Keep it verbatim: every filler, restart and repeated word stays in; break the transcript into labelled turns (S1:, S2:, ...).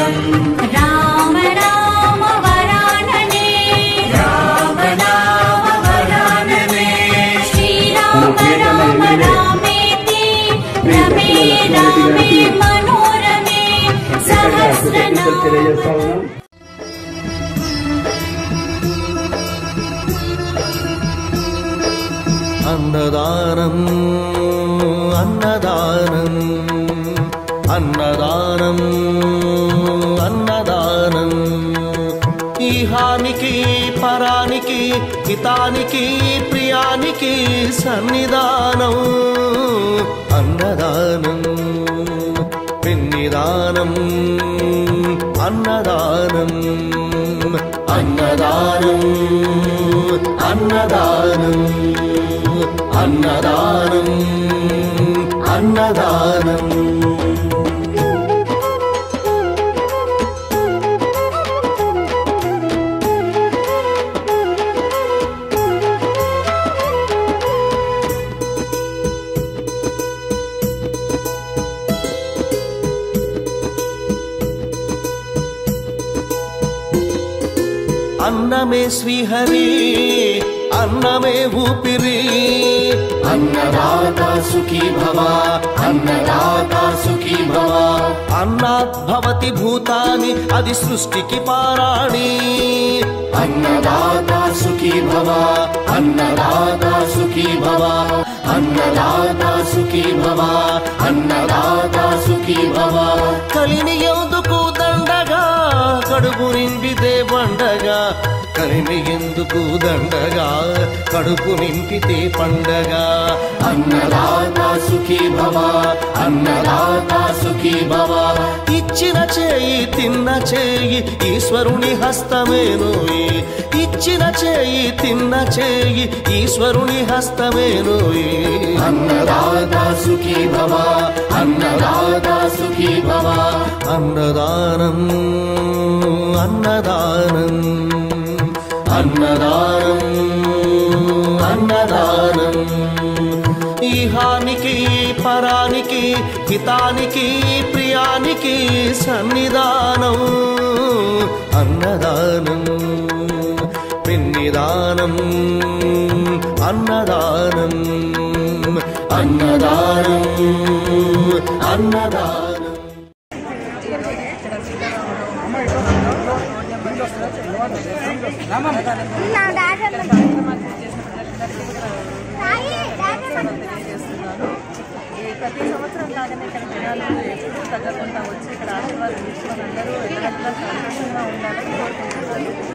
S1: शरणं
S2: राम राम वरानने
S1: राम नाम वरानने
S2: श्रीराम राम रामेति रमे रामे मनोरमे सहस्रनाम
S3: अन्नदानम् अन्नदानम् अन्नदानम् अन्नदानम् इहानिकी परानिकी हितानिकी प्रियानिकी सन्निधानम् अन्नदानम् पिन्निदानम् अन्नदानम् अन्नदानम् अन्नदानम् अन्नदानम् अन्नदानम् अन्नमे श्रीहरि अन्नमे ऊपिरी
S1: अन्नदाता सुखी भव अन्नदाता सुखी भव
S3: अन्नात् भवति भूतानि अदि सृष्टिकी पाराणि
S1: अन्नदाता सुखी भव अन्नदाता सुखी भव अन्नदाता सुखी भव अन्नदाता सुखी भव
S3: కలిని ఎందుకు దండగా కడుపు నింపితే పండగా కలిని ఎందుకు దండగా కడుపు నింపితే పండగ
S1: अन्नदाता सुखी भव अन्नदाता सुखी भव
S3: ఇచ్చిన చేయి తిన్న చేయి ఈశ్వరుని హస్తమేనోయి ఇచ్చిన చేయి తిన్న చేయి ఈశ్వరుని హస్తమేనోయి
S1: अन्नदाता सुखी भव अन्नदाता सुखी भव
S3: अन्नदानम् अन्नदानम् अन्नदानम् अन्नदानम् इहानिकी परानिकी हितानिकी प्रियानिकी सन्निधानम् अन्नदानम् पिन्निदानम् अन्नदानम् अन्नदानम् अन्नदानम्
S4: ప్రతి సంవత్సరం లాగానే ఇక్కడ జనాలు ఎప్పుడు తగ్గకుండా వచ్చి ఇక్కడ ఆశీర్వాదం తీసుకుని అందరూ ఎల్లవేళలా సంతోషంగా ఉండాలని కోరుకుంటున్నాను.